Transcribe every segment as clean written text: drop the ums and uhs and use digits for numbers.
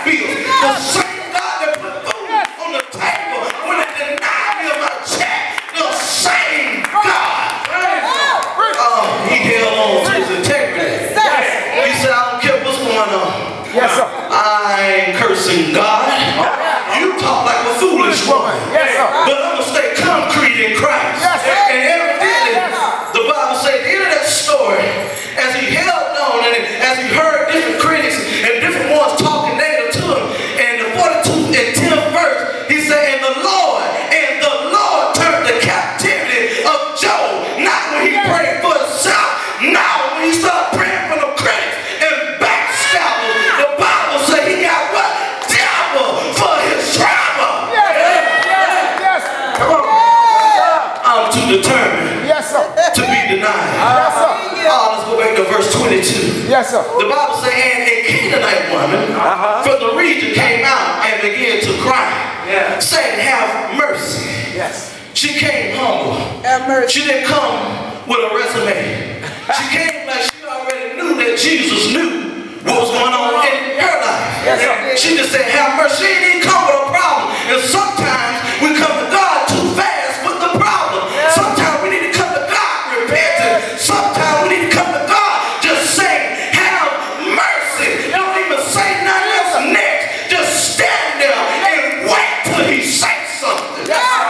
bills. The same God that put food on the table when they denied me of my check. The same God. He held on to his integrity. He said, I don't care what's going on. Yes, sir. I ain't cursing God. You talk like a foolish one. Yes, sir. But I'm going to stay concrete in Christ. Yes, sir. And evidently, the Bible says at the end of that story, as he held on and as he heard different critics and different ones talking negative to him, and the 42nd and 10th verse, he said, and the Lord turned the captivity of Job. Not when he prayed for himself. Now when he started praying for the critics and backstabbers, the Bible says he got what? Devil for his trouble. Yes. Come on. I'm too determined Yes, sir. to be denied. Yes, sir. Let's go back to verse 22. Yes, sir. The Bible says, and a Canaanite woman from the region came out and began to cry, saying, have mercy. Yes. She came humble. Have mercy. She didn't come with a resume. She came like she already knew that Jesus knew what was going on in her life. Yes, sir. She just said, have mercy. She didn't come with a problem. And sometimes we come to God too fast with the problem. Sometimes we need to come to God repentant. Sometimes we need to come to God just saying, have mercy. Don't even say nothing else next. Just stand there and wait till he says something.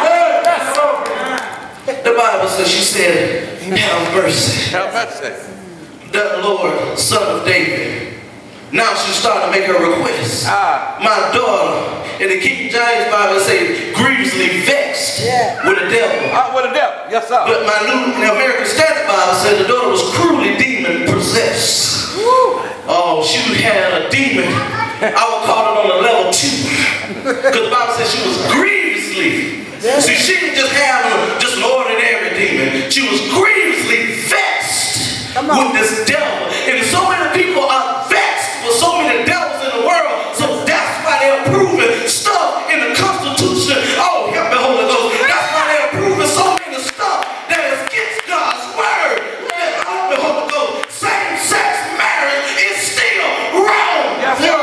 The Bible says, she said, have mercy. Have mercy. The Lord, son of David. Now she started to make her request. My daughter, in the King James Bible say, grievously vexed with the devil. With the devil, yes sir. But my New American Standard Bible said the daughter was cruelly demon possessed. Oh, she had a demon. I would call it on a level 2. Because the Bible says she was grievously. See, she didn't just have just an ordinary demon. She was grievously vexed with this devil. And so many people are vexed with so many devils in the world. So that's why they're approving stuff in the Constitution. Oh, help me, Holy Ghost. That's why they're approving so many stuff that is against God's word. Help me, Holy Ghost. Same-sex marriage is still wrong. Yes, sir.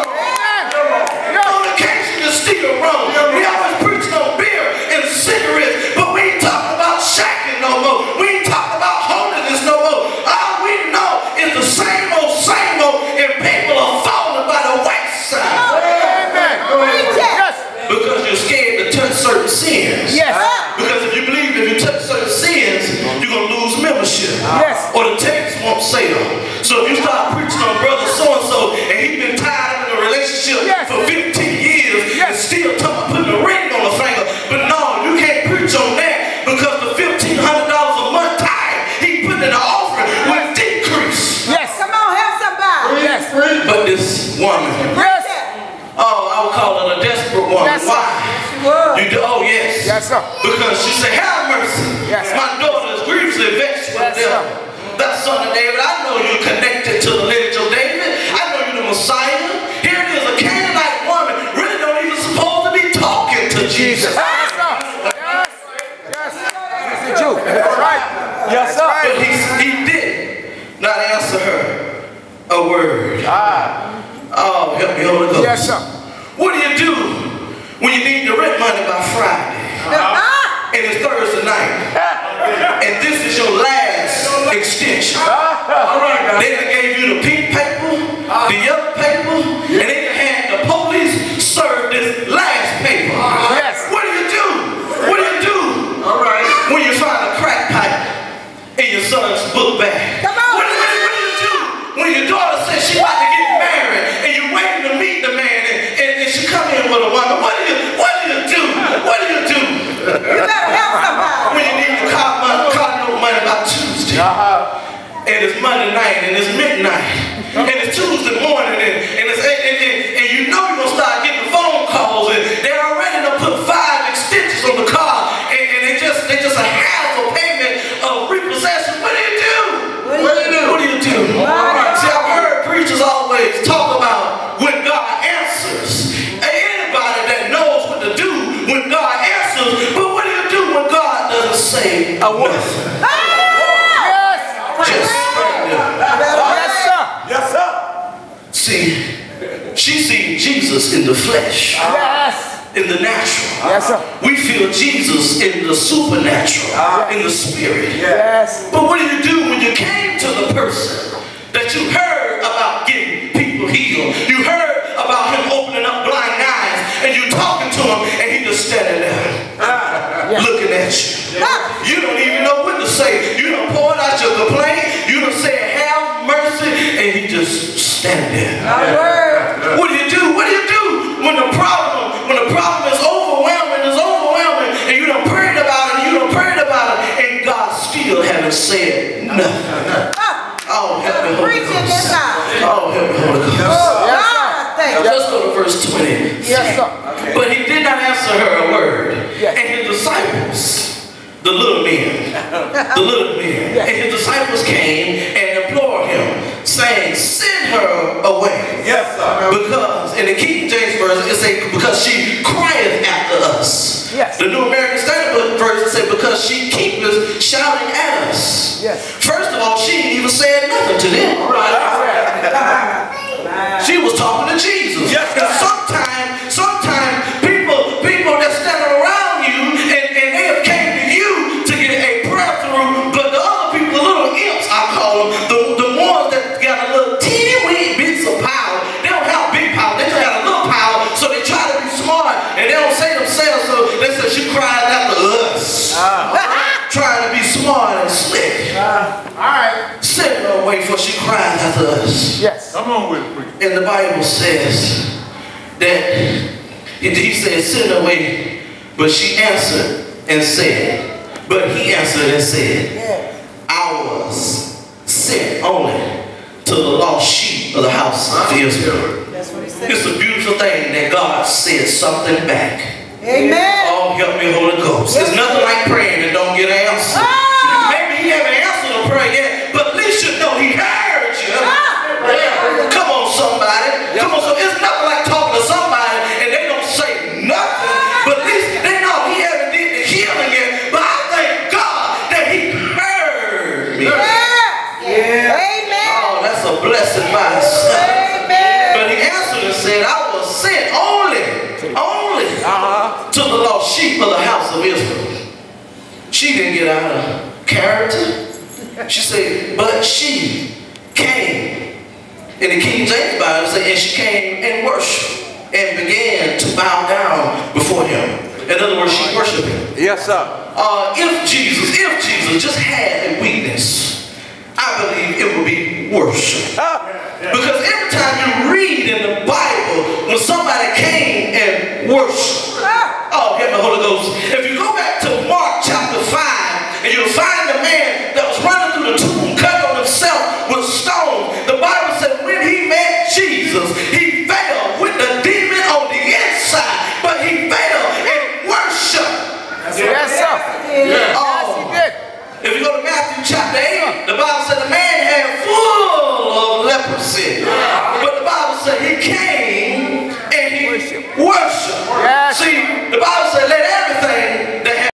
Fornication is still wrong. We always preach on beer and cigarettes, but we ain't talking about shacking no more. We ain't talking about holiness no more. All we know is the same old, and people are falling by the wayside. Amen. Yes. Because you're scared to touch certain sins. Yes. Because if you believe if you touch certain sins, you're going to lose membership. Yes. Or the text won't sell. So if you start preaching on brother so-and-so and he's been tied up in a relationship for 15 years and still putting a ring on the finger, but no, you can't preach on that because the $1,500 a month tithe he put in the offering will decrease. Yes. Come on, help somebody. Yes. But this woman, Yes. I would call her a desperate woman. Yes, sir. Why? You do? Oh, yes. Yes, sir. Because she said, have mercy. Yes, sir. My daughter is grievously vexed with Yes, the devil. That son of David, I know you're connected to the lineage of David. I know you're the Messiah. Here it is, a Canaanite woman really don't even supposed to be talking to Jesus. Yes, sir. Yes. Yes. He's a Jew. That's right. Yes, sir. But he did not answer her a word. Oh, help me, Holy Ghost. Yes, sir. What do you do when you need the rent money by Friday? And it's Thursday night. And this is your last extension. They done gave you the pink paper, the yellow paper, and they done had the police serve this last paper. Yes. What do you do? What do you do? When you find a crack pipe in your son's book bag? Come on. What do you do when your daughter says she about to get married and you're waiting to meet the man and she come in with a woman? What do you do? What do you do? You better help somebody. When you need your car note money by Tuesday. And it's Monday night and it's midnight. And it's Tuesday morning and you know you're gonna start getting phone calls and they're already gonna put 5 extensions on the car and they just a half a payment of repossession. What do you do? What do you do? See, I've heard preachers always talk about when God answers. Anybody that knows what to do when God answers, but what do you do when God doesn't say a word? Just right there. Yes, sir. Yes sir. See, she seen Jesus Jesus in the flesh, Yes. in the natural. Yes, sir. We feel Jesus in the supernatural, in the spirit. Yes. But what did you do when you came to the person that you heard about getting people healed? You heard about him opening up blind eyes, and you talking to him, and he just standing there looking at you. You don't even know what to say. You done poured out your complaint. You done said, have mercy, and he just standing there. What do you do? What do you do when the problem is overwhelming, and you done prayed about it, and God still haven't said nothing? Oh, help me, Holy Ghost. Oh, help me, Holy Ghost. Let's go to verse 20. Yes, sir. But he did not answer her a word. Yes. And his disciples, the little men, and his disciples came and implored him, saying, send her away. Yes, sir. Because, in the King James Version, it says, because she crieth after us. Yes. The New American Standard Version says, because she keepeth shouting at us. Yes. First of all, she didn't even say nothing to them. She was talking to Jesus. Yes. And sometimes people that standing around you and they have came to you to get a prayer through, but the other people, the little imps, I call them, the ones that got a little teeny weeny bits of power. They don't have big power, they just got a little power, so they try to be smart and they don't say themselves, so they say she cried after us. Trying to be smart and slick. Alright. Send her away for she cried after us. Yes. Come on with it, preacher. And the Bible says that he said, send her away, but she answered and said, but he answered and said, I was sent only to the lost sheep of the house of Israel. That's what he said. It's a beautiful thing that God said something back. Amen. Oh, help me, Holy Ghost. There's nothing like praying and don't get an answer. Maybe he haven't answered a prayer yet, but at least you know he heard you. Come on, somebody. Come on, so it's nothing like talking to somebody and they don't say nothing, but at least they know he haven't did the healing yet. But I thank God that he heard me. Amen. Oh, that's a blessing by itself. Amen. But he answered and said, I was sent only to the lost sheep of the house of Israel. She didn't get out of character. She said, but she came. In the King James Bible said, and she came and worshiped and began to bow down before him. In other words, she worshiped him. Yes, sir. If Jesus just had a weakness, I believe it would be worship. Because every time you read in the Bible, when somebody came and worshiped, oh, get the Holy Ghost. If you go back to Mark chapter 5, and you'll find the man that was running through the tomb, cut on himself with stones. The Bible said when he met Jesus, he fell with the demon on the inside, but he fell in worship. Yes, sir. Yes, he did. If you go to Matthew chapter 8, the Bible said the man had full of leprosy. But the Bible said he came